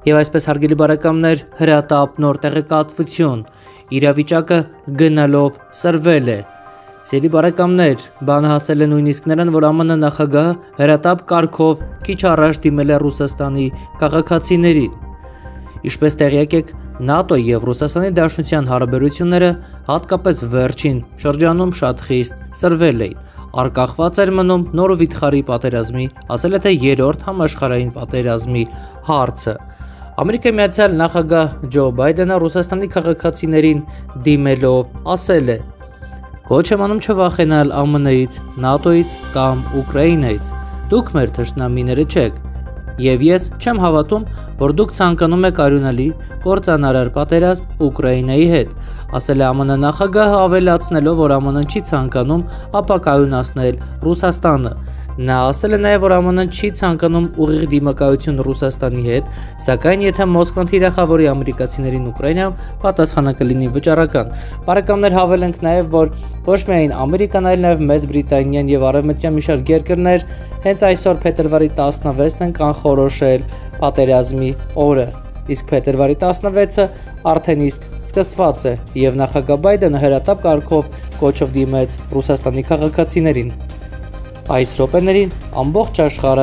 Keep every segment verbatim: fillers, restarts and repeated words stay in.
Եվ այսպես հարգելի բարեկամներ, հրատապ նոր տեղեկատվություն, իրավիճակը գնալով սրվել է։ Սիրելի բարեկամներ, բանը հասել է նույնիսկ նրան, որ ԱՄՆ նախագահը հրատապ կարգով քիչ առաջ դիմել է Ռուսաստանի քաղաքացիներին։ Ինչպես տեղյակ եք, ՆԱՏՕ-ի եւ Ռուսաստանի Դաշնության հարաբերությունները հատկապես վերջին շրջանում շատ խիստ սրվել էին։ Արկախված էր մնում նոր վիթխարի պատերազմի, ասել է թե երրորդ համաշխարհային պատերազմի հարցը։ Ամերիկայի Միացյալ նախագահ Ջո Բայդենը Ռուսաստանի քաղաքացիներին դիմելով ասել է. «Կոչ եմ անում չվախենալ ԱՄՆ-ից, ՆԱՏՕ-ից կամ Ուկրաինայից։ Դուք մեր թշնամիները չեք։ Եվ ես չեմ հավատում, որ դուք ցանկանում եք արյունալի կործանարար պատերազմ Ուկրաինայի հետ», ասել է ԱՄՆ նախագահը, ավելացնելով, որ ԱՄՆ-ն չի ցանկանում ապակայունացնել Ռուսաստանը։ Նա ասել է նաև, որ ԱՄՆ-ն չի ցանկանում ուղիղ դիմակայություն Ռուսաստանի հետ, սակայն եթե Մոսկվան թիրախավորի ամերիկացիներին Ուկրաինայում, պատասխանը կլինի վճռական։ Բարեկամներ, հավելենք նաև, որ ոչ միայն Ամերիկան, այլ նաև Մեծ Բրիտանիան եւ արևմտյան մի շարք երկրներ հենց այսօր փետրվարի տասնվեցն են կանխորոշել պատերազմի օրը։ Իսկ փետրվարի տասնվեցը արդեն իսկ սկսված է եւ նախագահ Բայդենը հրատապ կարգով կոչով դիմեց Ռուսաստանի քաղաքացիներին։ Այս րոպեներին ամբողջ աշխարհը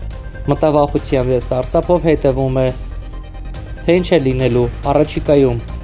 մտավախությամբ եւ սարսափով հետևում է, թե ինչ է լինելու առաջիկայում։